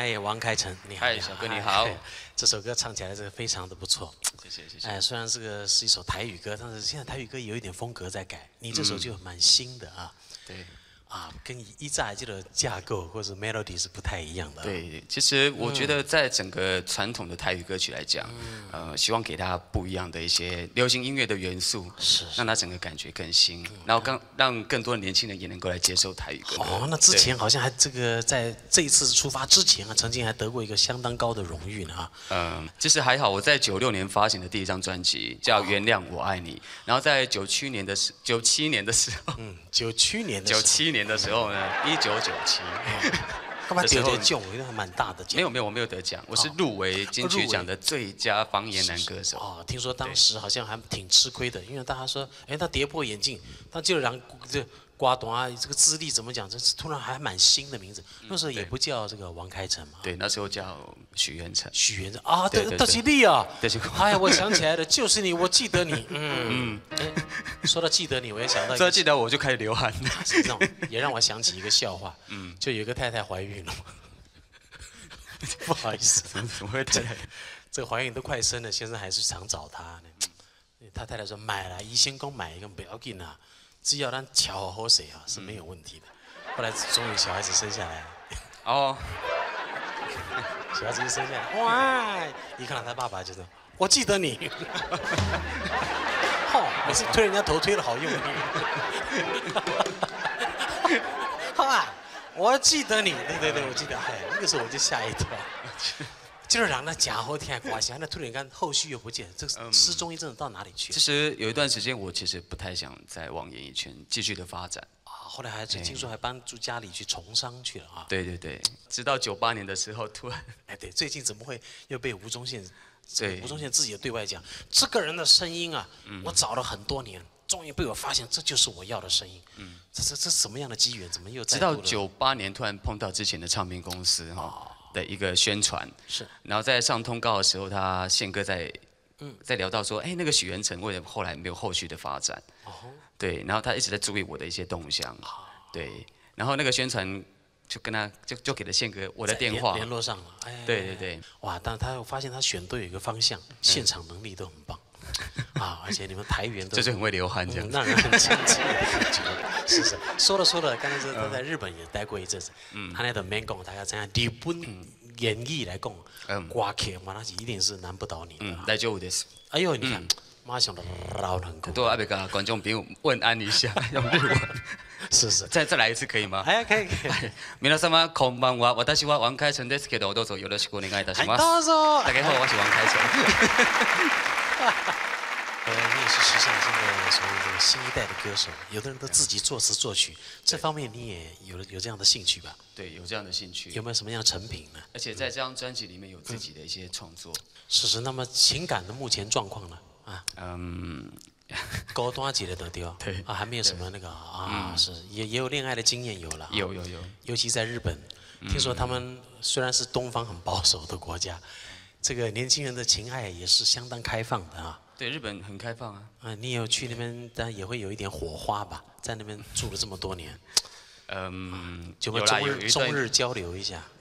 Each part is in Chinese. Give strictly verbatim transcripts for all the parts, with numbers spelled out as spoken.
嗨，王开成，你好。 嗨，小哥你好。 这首歌唱起来这个非常的不错。 谢谢谢谢。 哎，虽然这个是一首台语歌，但是现在台语歌有一点风格在改，你这首就蛮新的啊。 对。 啊，跟一乍这个架构或者 melody 是不太一样的。 对，其实我觉得在整个传统的台语歌曲来讲，呃，希望给它不一样的一些流行音乐的元素， 是， 让它整个感觉更新，然后更让更多的年轻人也能够来接受台语歌。 哦，那之前好像还这个在这一次出发之前啊，曾经还得过一个相当高的荣誉呢啊。 嗯，其实还好，我在九六年发行的第一张专辑叫《原谅我爱你》，然后在九七年的时九七年的时候， 嗯，九七年的九七年的时候呢。一九九七， 干嘛得这奖？我觉得还蛮大的奖。 没有没有，我没有得奖，我是入围金曲奖的最佳方言男歌手。 哦，听说当时好像还挺吃亏的，因为大家说，哎，他跌破眼镜，他就让这瓜董啊，这个资历怎么讲？这是突然还蛮新的名字，那时候也不叫这个王开成嘛。 对，那时候叫许元成。 许元成啊，对，邓吉利啊。 邓吉利。 哎呀，我想起来了，就是你，我记得你。嗯嗯。说到记得你，我也想到。 说到记得我就开始流汗。 是这种，也让我想起一个笑话。嗯。就有一个太太怀孕了。不好意思， 怎么会这样？ 这个怀孕都快生了，先生还是常找他呢。他太太说买了，医生公买一个不要紧啊，只要咱调好好水啊是没有问题的。后来终于小孩子生下来了。 哦。 小孩子一生下来，哇！一看到他爸爸就说：“我记得你。”哦，每次推人家头推得好用力。好啊。我记得你，对对对，我记得，哎，那个时候我就吓一跳，就是让那假后天刮下，那突然间后续又不见，这个失踪一阵子到哪里去？ 其实有一段时间，我其实不太想再往演艺圈继续的发展啊。后来还听说还搬出家里去从商去了啊。 对对对，直到九八年的时候，突然， 哎，对，最近怎么会又被吴宗宪？对，吴宗宪自己也对外讲，这个人的声音啊，我找了很多年。终于被我发现，这就是我要的声音。嗯，这这这什么样的机缘？怎么又直到九八年突然碰到之前的唱片公司哈的一个宣传， 是。 然后在上通告的时候，他宪哥在嗯在聊到说，哎，那个许元成为什么后来没有后续的发展？哦。对，然后他一直在注意我的一些动向。对，然后那个宣传就跟他就就给了宪哥我的电话， 联络上了。哎。 对对对。 哇！但他发现他选对有一个方向，现场能力都很棒。啊！而且你们台员都就是很会流汗这样， 让人很亲切。是是，说了说了，刚才是他在日本也待过一阵子，嗯，他那个免讲，大家怎样日本演绎来讲，嗯，歌曲嘛，那是一定是难不倒你的。 嗯，大丈夫です。 哎呦，你看，马上都老能够。 都阿别跟观众朋友问安一下，用日文。 是是， 再再来一次可以吗？ 哎，可以可以。 皆様こんばんは、私は王開成ですけど、どうぞよろしくお願いいたします。 どうぞ。 大家好，我是王開成。 呃，你也是时尚现在所谓这个新一代的歌手，有的人都自己作词作曲，这方面你也有有这样的兴趣吧？ 对，有这样的兴趣。 有没有什么样的成品呢？ 而且在这张专辑里面有自己的一些创作。 是是，那么情感的目前状况呢？啊，嗯，高端级的都丢。 对啊，还没有什么那个啊，是也也有恋爱的经验有了。 有有有， 尤其在日本，听说他们虽然是东方很保守的国家，这个年轻人的情爱也是相当开放的啊。 对，日本很开放啊。 啊，你有去那边，当然也会有一点火花吧？在那边住了这么多年， 嗯， 就我们中日中日交流一下，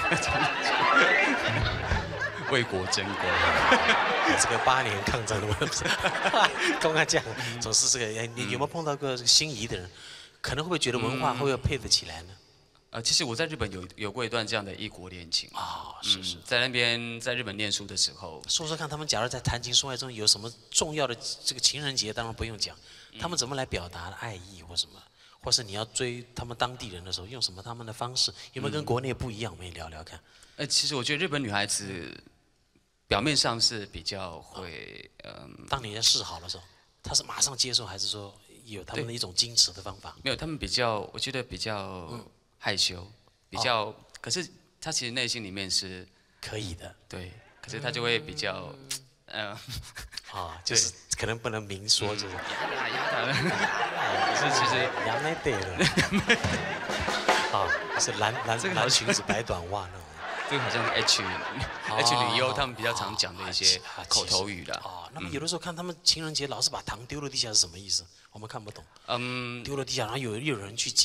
为国争光。 这个八年抗战的问题，跟他讲，总是这个。哎，你有没有碰到过心仪的人？可能会不会觉得文化会不会配得起来呢？ 呃，其实我在日本有有过一段这样的异国恋情啊，是是， 在那边在日本念书的时候， 说说看，他们假如在谈情说爱中有什么重要的这个情人节，当然不用讲，他们怎么来表达爱意或什么，或是你要追他们当地人的时候，用什么他们的方式，有没有跟国内不一样？我们也聊聊看。 呃，其实我觉得日本女孩子表面上是比较会，嗯， 当你在示好的时候，她是马上接受，还是说有他们的一种矜持的方法？ 没有，他们比较，我觉得比较。害羞，比较，哦、可是他其实内心里面是可以的， 对，可是他就会比较，嗯， 啊、呃哦，就是可能不能明说，就是压他压他，可是其实压没对了，啊，是蓝蓝这个蓝裙子白短袜那种， 这个好像 H H 女优他们比较常讲的一些口头语啦。 哦，那么有的时候看他们情人节老是把糖丢了地下是什么意思？我们看不懂。嗯，丢了地下，然后有又有人去捡。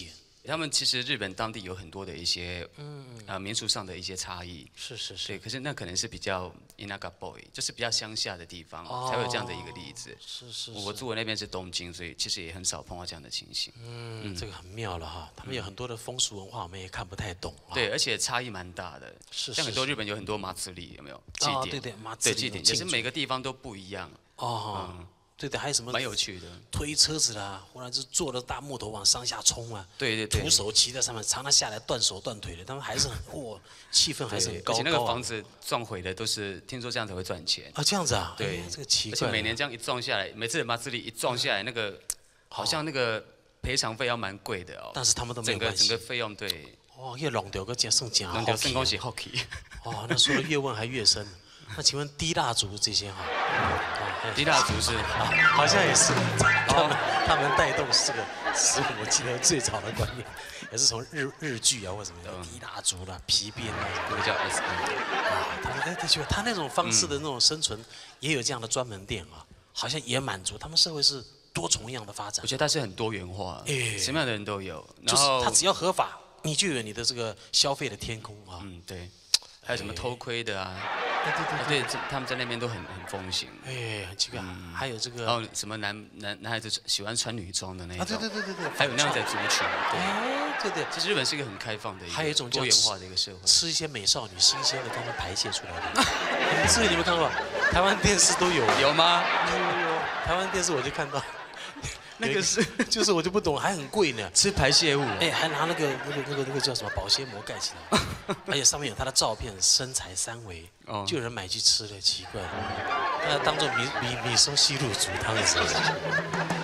他们其实日本当地有很多的一些，嗯，呃，民俗上的一些差异。 是是是。 对，可是那可能是比较 inaga boy， 就是比较乡下的地方、哦、才会有这样的一个例子。 是是是。 我住的那边是东京，所以其实也很少碰到这样的情形。 嗯，嗯这个很妙了哈，他们有很多的风俗文化，我们也看不太懂。 对，而且差异蛮大的。 是是。 像很多日本有很多马自力，有没有？祭典。 哦，对对，马自力。 对，祭典，也是每个地方都不一样。 哦。嗯对的，还有什么？ 蛮有趣的， 推车子啦，或者是坐着大木头往上下冲啊。 对对对。 徒手骑在上面，常常下来断手断腿的，他们还是很哇，气氛还是很高。 而且那个房子撞毁的都是，听说这样才会赚钱。 啊，这样子啊？ 对， 这个奇怪。 而且每年这样一撞下来，每次马自力一撞下来，那个好像那个赔偿费要蛮贵的哦。 但是他们都没有关系。 整个整个费用对。 哦，越弄掉个加剩加。 弄掉剩恭喜 hockey。 哦，那说的越问还越深。那请问低蜡烛这些哈？ 低蜡烛是， 好像也是他们他们带动这个食物，我记得最早的观念也是从日日剧啊或什么的低蜡烛啦、皮鞭啊， 那个叫 S N。 啊，他哎，的确，他那种方式的那种生存，也有这样的专门店啊，好像也满足他们社会是多重样的发展。 我觉得它是很多元化，什么样的人都有。 就是他只要合法，你就有你的这个消费的天空啊。 嗯，对。还有什么偷窥的啊？对对对对，他们在那边都很很风行。 哎，很奇怪。还有这个， 然后什么男男男孩子喜欢穿女装的那种。 啊，对对对对对。 还有那样的族群。 哎，对对。 其实日本是一个很开放的一个， 还有一种多元化的一个社会。 吃一些美少女新鲜的，他们排泄出来的。这个你们看过？台湾电视都有。 有吗？ 有有有。台湾电视我就看到。 那个是， 就是我就不懂，还很贵呢， 吃排泄物， 哎，还拿那个那个那个那个叫什么保鲜膜盖起来，而且上面有他的照片，身材三围，哦、就有人买去吃了，奇怪，那当做米米米松西露煮汤是不是？